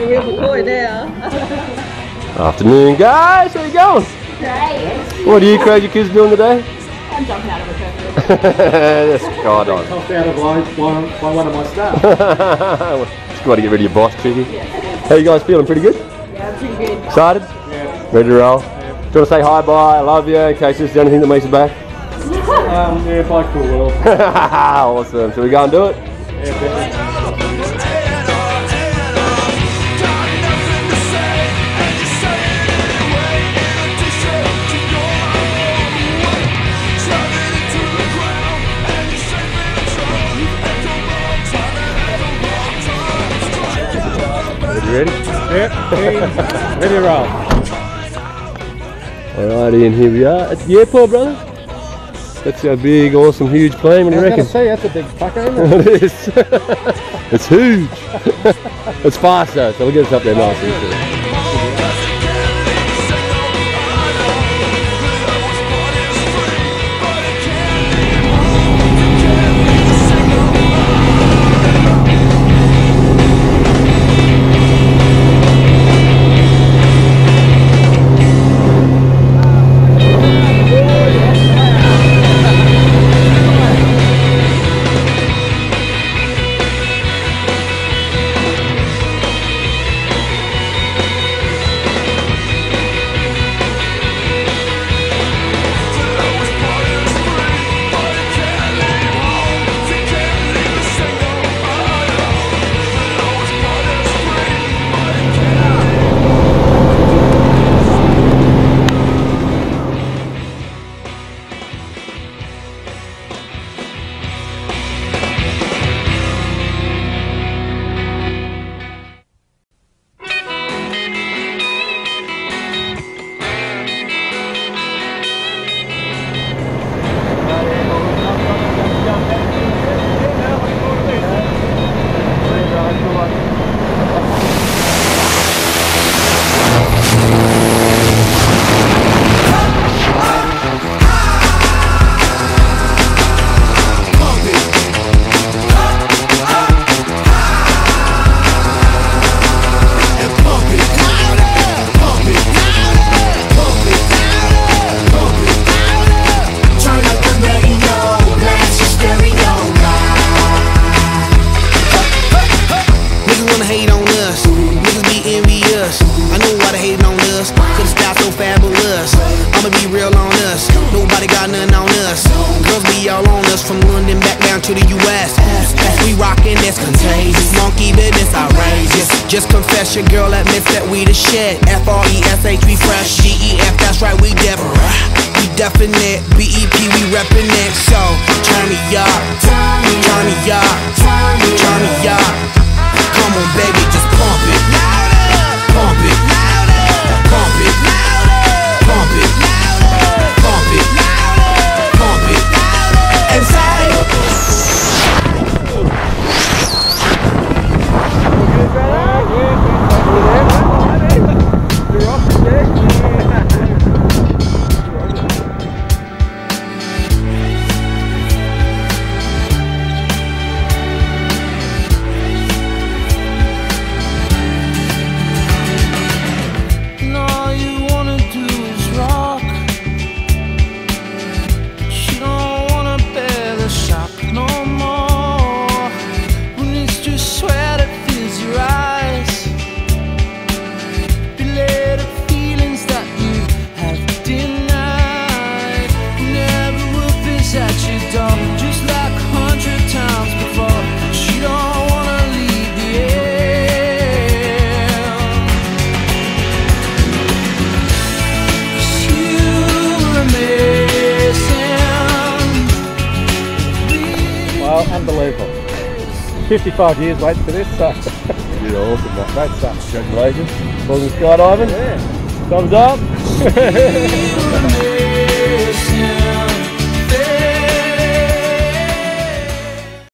we're recording now. Afternoon, guys. How you going? Great. What are you crazy kids doing today? I'm jumping out of a curtain. That's God on. Tossed out of by one of my staff. Just got to get rid of your boss, Tricky. Yeah. How you guys feeling? Pretty good? Yeah, pretty good. Excited? Yeah. Ready to roll? Yeah. Do you want to say hi, bye, I love you, in case this is the only thing that makes it back? Yeah, bye, cool world. Awesome. Shall we go and do it? Yeah, definitely. You ready? Yeah, ready to roll. Alrighty, and here we are at the airport, brother. That's our big, awesome, huge plane. What do you reckon? See, that's a big fucker, isn't it? It is. It's huge. It's fast though, so we'll get us up there nice and easy. Just confess your girl admits that we the shit. F-R-E-S-H, we fresh. G-E-F, that's right, we different. We definite. B-E-P, we reppin' it. So, turn me up. Turn me up. Turn me up. Come on, baby, just pump it. Pump it. Pump it. Pump it. Pump it. Pump it. And say unbelievable. 55 years waiting for this, so. You're awesome, mate. Great stuff. Congratulations. Welcome skydiving. Yeah. Thumbs up.